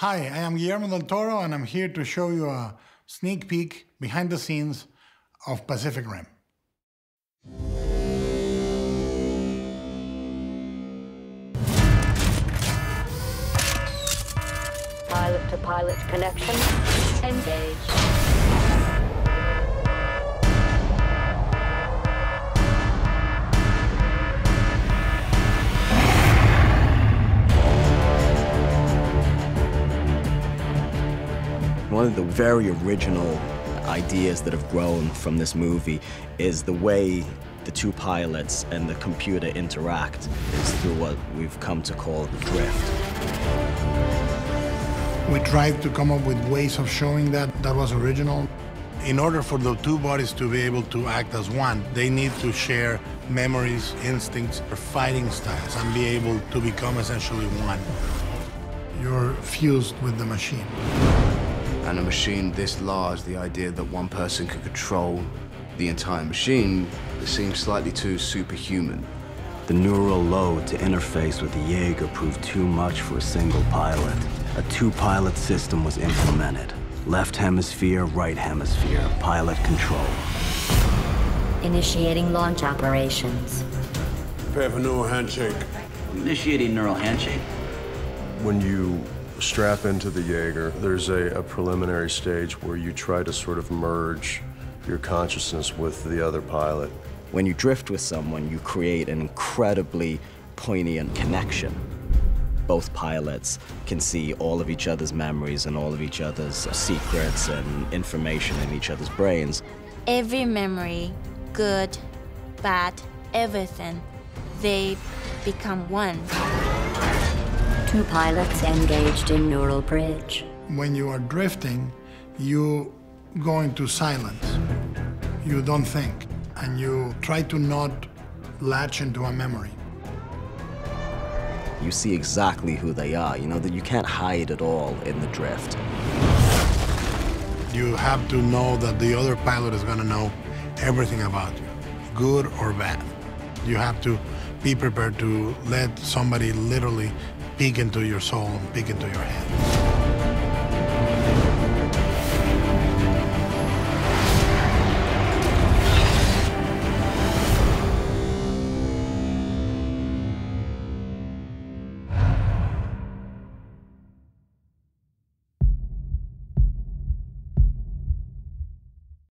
Hi, I am Guillermo del Toro, and I'm here to show you a sneak peek behind the scenes of Pacific Rim. Pilot-to-pilot connection engaged. One of the very original ideas that have grown from this movie is the way the two pilots and the computer interact is through what we've come to call drift. We tried to come up with ways of showing that was original. In order for the two bodies to be able to act as one, they need to share memories, instincts, fighting styles, and be able to become essentially one. You're fused with the machine. And a machine this large, the idea that one person could control the entire machine, it seems slightly too superhuman. The neural load to interface with the Jaeger proved too much for a single pilot. A two-pilot system was implemented. Left hemisphere, right hemisphere, pilot control. Initiating launch operations. Prepare for neural handshake. Initiating neural handshake. When you strap into the Jaeger, there's a preliminary stage where you try to sort of merge your consciousness with the other pilot. When you drift with someone, you create an incredibly poignant connection. Both pilots can see all of each other's memories and all of each other's secrets and information in each other's brains. Every memory, good, bad, everything, they become one. Two pilots engaged in neural bridge. When you are drifting, you go into silence. You don't think, and you try to not latch into a memory. You see exactly who they are. You know that you can't hide at all in the drift. You have to know that the other pilot is going to know everything about you, good or bad. You have to be prepared to let somebody literally peek into your soul and peek into your head.